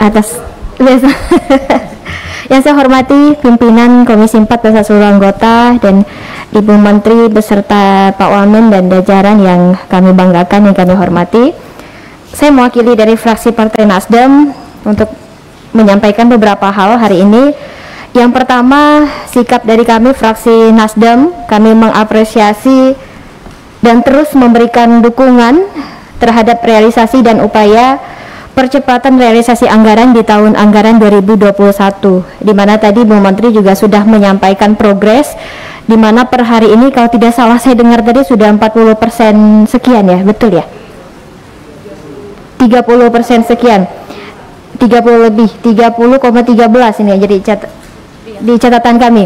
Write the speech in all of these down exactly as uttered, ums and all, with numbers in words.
atas biasa. Yang saya hormati pimpinan Komisi empat beserta seluruh anggota dan Ibu Menteri beserta Pak Wamen dan jajaran yang kami banggakan, yang kami hormati. Saya mewakili dari fraksi Partai Nasdem untuk menyampaikan beberapa hal hari ini. Yang pertama, sikap dari kami fraksi Nasdem, kami mengapresiasi dan terus memberikan dukungan terhadap realisasi dan upaya percepatan realisasi anggaran di tahun anggaran dua ribu dua puluh satu, di mana tadi Bu Menteri juga sudah menyampaikan progres, di mana per hari ini kalau tidak salah saya dengar tadi sudah empat puluh persen sekian ya, betul ya? tiga puluh persen sekian, tiga puluh lebih, tiga puluh koma satu tiga ini ya, jadi cat di catatan kami.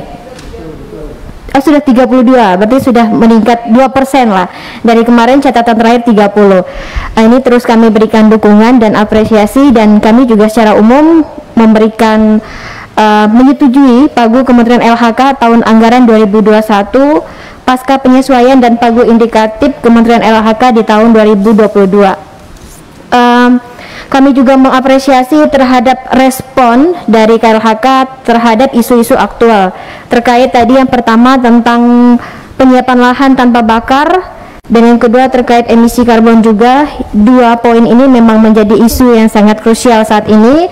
Oh, sudah tiga puluh dua, berarti sudah meningkat dua persen lah dari kemarin catatan terakhir tiga puluh. Nah, ini terus kami berikan dukungan dan apresiasi, dan kami juga secara umum memberikan uh, menyetujui Pagu Kementerian L H K tahun anggaran dua ribu dua puluh satu pasca penyesuaian dan Pagu indikatif Kementerian L H K di tahun dua ribu dua puluh dua. Um, Kami juga mengapresiasi terhadap respon dari K L H K terhadap isu-isu aktual terkait tadi yang pertama tentang penyiapan lahan tanpa bakar, dan yang kedua terkait emisi karbon juga. Dua poin ini memang menjadi isu yang sangat krusial saat ini.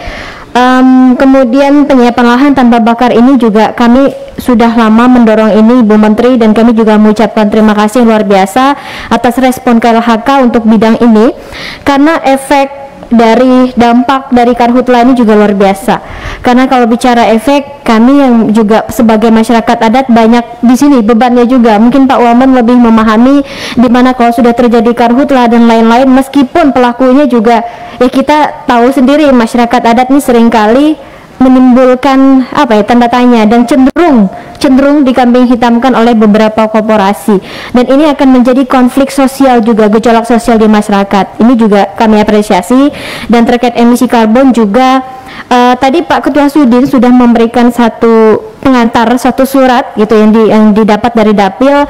Um, kemudian penyiapan lahan tanpa bakar ini juga kami sudah lama mendorong ini Bu Menteri, dan kami juga mengucapkan terima kasih luar biasa atas respon K L H K untuk bidang ini, karena efek dari dampak dari karhutla ini juga luar biasa. Karena kalau bicara efek, kami yang juga sebagai masyarakat adat banyak di sini bebannya juga. Mungkin Pak Wamen lebih memahami di mana kalau sudah terjadi karhutla dan lain-lain, meskipun pelakunya juga ya kita tahu sendiri, masyarakat adat ini seringkali menimbulkan apa ya, tanda tanya, dan cenderung cenderung dikambing hitamkan oleh beberapa korporasi, dan ini akan menjadi konflik sosial juga, gejolak sosial di masyarakat. Ini juga kami apresiasi. Dan terkait emisi karbon juga uh, tadi Pak Ketua Sudin sudah memberikan satu pengantar, satu surat gitu yang, di, yang didapat dari Dapil.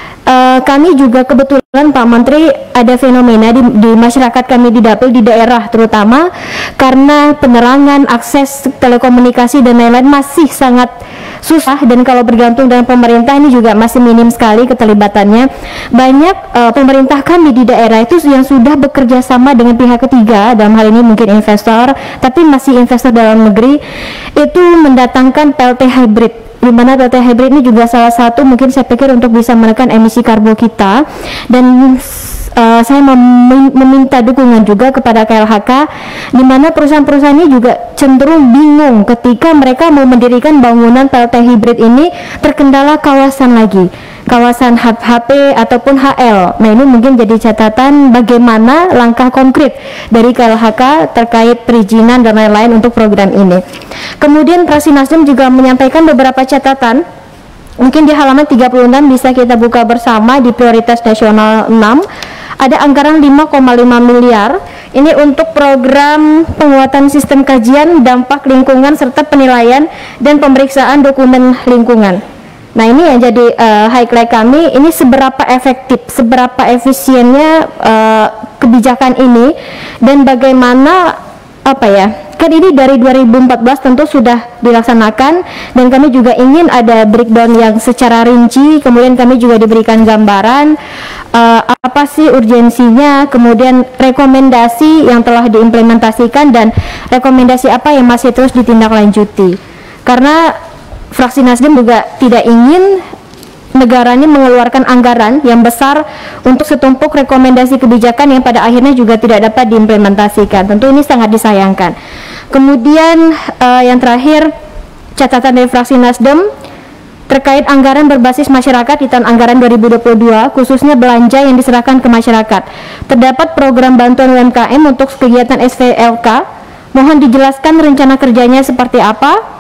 Uh, kami juga kebetulan Pak Menteri ada fenomena di, di masyarakat kami di Dapil, di daerah terutama, karena penerangan, akses telekomunikasi dan lain-lain masih sangat susah, dan kalau bergantung dengan pemerintah ini juga masih minim sekali keterlibatannya. Banyak uh, pemerintah kami di daerah itu yang sudah bekerja sama dengan pihak ketiga, dalam hal ini mungkin investor, tapi masih investor dalam negeri, itu mendatangkan P L T hybrid, di mana P L T hybrid ini juga salah satu mungkin saya pikir untuk bisa menekan emisi karbon kita. Dan uh, saya mem meminta dukungan juga kepada K L H K, di mana perusahaan-perusahaan ini juga cenderung bingung ketika mereka mau mendirikan bangunan P L T hybrid ini, terkendala kawasan lagi, kawasan H P ataupun H L. Nah, ini mungkin jadi catatan bagaimana langkah konkret dari K L H K terkait perizinan dan lain-lain untuk program ini. Kemudian fraksi Nasdem juga menyampaikan beberapa catatan, mungkin di halaman tiga puluh enam bisa kita buka bersama. Di prioritas nasional enam ada anggaran lima koma lima miliar ini untuk program penguatan sistem kajian dampak lingkungan serta penilaian dan pemeriksaan dokumen lingkungan. Nah, ini yang jadi uh, highlight kami, ini seberapa efektif, seberapa efisiennya uh, kebijakan ini, dan bagaimana apa ya, kan ini dari dua ribu empat belas tentu sudah dilaksanakan, dan kami juga ingin ada breakdown yang secara rinci, kemudian kami juga diberikan gambaran uh, apa sih urgensinya, kemudian rekomendasi yang telah diimplementasikan, dan rekomendasi apa yang masih terus ditindaklanjuti. Karena fraksi Nasdem juga tidak ingin negaranya mengeluarkan anggaran yang besar untuk setumpuk rekomendasi kebijakan yang pada akhirnya juga tidak dapat diimplementasikan. Tentu ini sangat disayangkan. Kemudian uh, yang terakhir, catatan dari fraksi Nasdem terkait anggaran berbasis masyarakat di tahun anggaran dua ribu dua puluh dua, khususnya belanja yang diserahkan ke masyarakat. Terdapat program bantuan U M K M untuk kegiatan S V L K. Mohon dijelaskan rencana kerjanya seperti apa?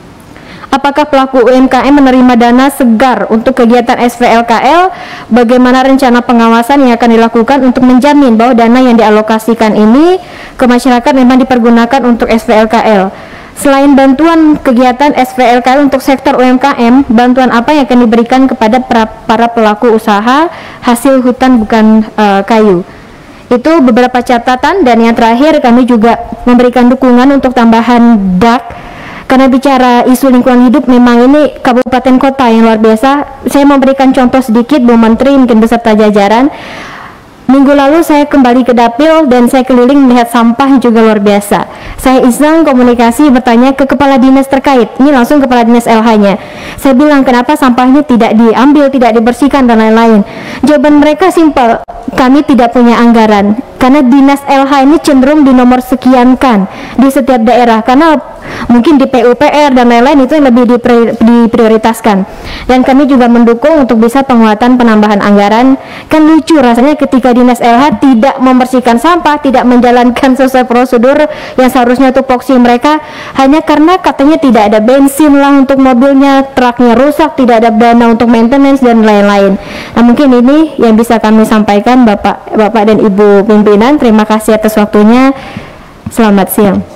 Apakah pelaku U M K M menerima dana segar untuk kegiatan S V L K L? Bagaimana rencana pengawasan yang akan dilakukan untuk menjamin bahwa dana yang dialokasikan ini ke masyarakat memang dipergunakan untuk S V L K L? Selain bantuan kegiatan S V L K L untuk sektor U M K M, bantuan apa yang akan diberikan kepada para, para pelaku usaha hasil hutan bukan uh, kayu? Itu beberapa catatan, dan yang terakhir kami juga memberikan dukungan untuk tambahan D A K, karena bicara isu lingkungan hidup memang ini kabupaten kota yang luar biasa. Saya memberikan contoh sedikit, Bu Menteri mungkin beserta jajaran. Minggu lalu saya kembali ke Dapil dan saya keliling melihat sampah juga luar biasa. Saya iseng komunikasi bertanya ke kepala dinas terkait, ini langsung kepala dinas L H-nya. Saya bilang, kenapa sampahnya tidak diambil, tidak dibersihkan dan lain-lain. Jawaban mereka simpel, kami tidak punya anggaran. Karena dinas L H ini cenderung dinomor sekiankan di setiap daerah, karena mungkin di P U P R dan lain-lain itu yang lebih diprioritaskan. Dan kami juga mendukung untuk bisa penguatan penambahan anggaran. Kan lucu rasanya ketika dinas L H tidak membersihkan sampah, tidak menjalankan sesuai prosedur yang seharusnya tupoksi mereka, hanya karena katanya tidak ada bensin lah untuk mobilnya, truknya rusak, tidak ada dana untuk maintenance dan lain-lain. Nah, mungkin ini yang bisa kami sampaikan Bapak, Bapak dan Ibu pimpinan. Terima kasih atas waktunya. Selamat siang.